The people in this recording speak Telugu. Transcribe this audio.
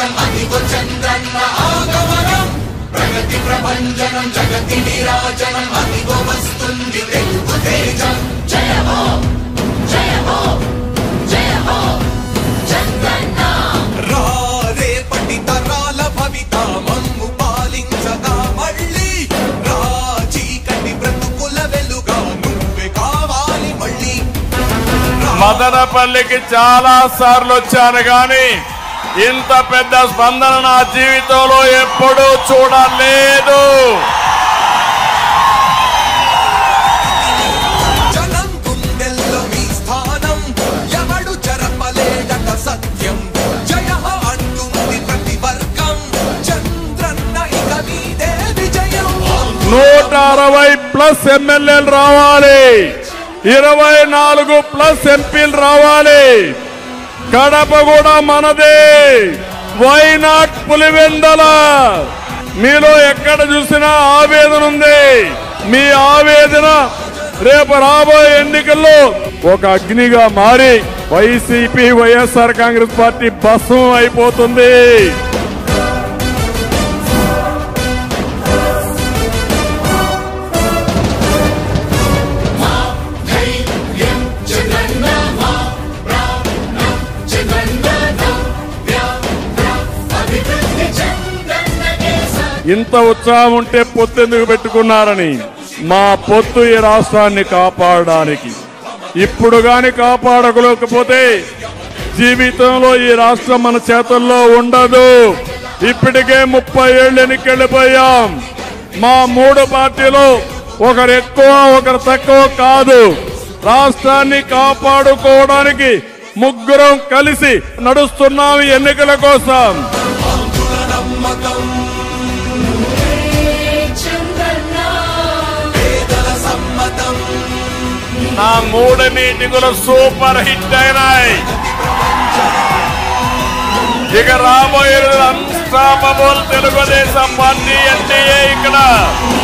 నీరాజనం అదిగో చంద్రన్న ఆగమనం ప్రగతి ప్రభంజనం జగతి నీరాజనం అదిగో వస్తుంది తెలుగు తేజం జయ హో జయ హో జయ హో చంద్రన్న రేపటి తరాల భవిత మమ్ము పాలించగా మళ్ళీ రాజీకటి బ్రతుకుల వెలుగా నువ్వే కావాలి మళ్ళీ మదనపల్లికి చాలా సార్లు వచ్చాను గాని ఇంత పెద్ద స్పందన నా జీవితంలో ఎప్పుడూ చూడలేదు. జనం గుండెల్లో మీ స్థానం ఎవడు జరపలేడట సత్యం జయ అంటుంది ప్రతి వర్గం చంద్రన్న ఇక మీదే విజయం 160+ ఎమ్మెల్యేలు రావాలి, 24+ ఎంపీలు రావాలి. కడప కూడా మనదే. Why not Pulivendula? మీలో ఎక్కడ చూసినా ఆవేదన ఉంది. మీ ఆవేదన రేపు రాబోయే ఎన్నికల్లో ఒక అగ్నిగా మారి వైసీపీ వైఎస్ఆర్ కాంగ్రెస్ పార్టీ భస్మం అయిపోతుంది. ఇంత ఉత్సాహం ఉంటే పొత్తు ఎందుకు పెట్టుకున్నారని. మా పొత్తు ఈ రాష్ట్రాన్ని కాపాడడానికి. ఇప్పుడు గాని కాపాడలేకపోతే జీవితంలో ఈ రాష్ట్రం మన చేతుల్లో ఉండదు. ఇప్పటికే 30 ఏళ్ళు ఎన్నికెళ్ళిపోయాం. మా 3 పార్టీలు ఒకరు ఎక్కువ ఒకరు తక్కువ కాదు. రాష్ట్రాన్ని కాపాడుకోవడానికి ముగ్గురం కలిసి నడుస్తున్నాం ఎన్నికల కోసం. నా 3 మీటింగులు సూపర్ హిట్ అయినాయి. ఇక రాబోయే అన్స్టాపబుల్ తెలుగుదేశం పార్టీ ఎన్డీఏ ఇక్కడ